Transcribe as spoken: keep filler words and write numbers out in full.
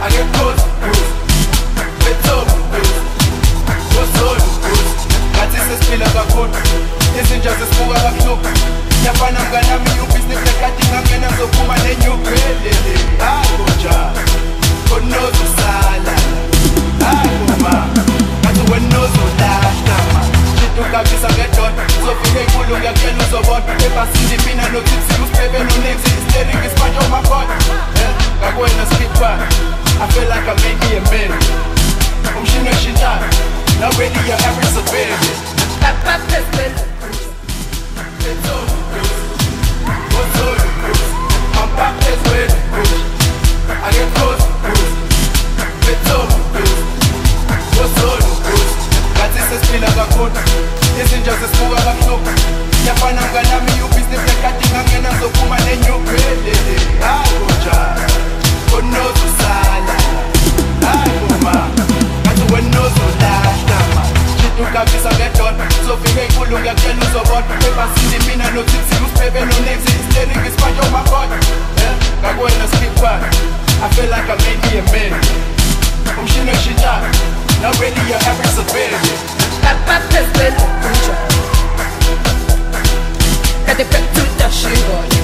I get close, close. Wait up, close. What's all, close. Ngathi sesiphila kakhulu. Izinja zesibuka kabuhlungu. Yafana mngana mi ubhizinisi lekati ngangena ngizophuma nenyukwelele. Hayi njalo. Konozo sala. Hayi ma. Ngathi wenozo lahla ma. Ukabisa ngedot, uzofika enkulu ngiyakutshela uzobona. Ebhasini mina nothipsi usibhebe no-names, i-steering is-part of my body. Ngakwena skipper, I feel like I made me a man. Umshini weshintshayo, now really your average civilian. Pap pap pistol. It's all good. What's all good? I'm back this way. I get close, good. It's all good. What's all good? Ngathi sesiphila kakhulu. Izinja zesibuka kabuhlungu. Yafana mngana mi ubhizinisi lekati ngangena ngizophuma nenyukwelele. Hayi njalo. Konozo sala. Hayi ma. Ngathi wenozo lahla ma. Ukabisa ngedot, uzofika enkulu ngiyakutshela uzobona. Ebhasini mina nothipsi usibhebe no-names, i-steering is-part of my body. Ngakwena skipper, I feel like I made me a man. Umshini weshintshayo, now really your average civilian. Pap pap pistol. Got the pep to the sugar.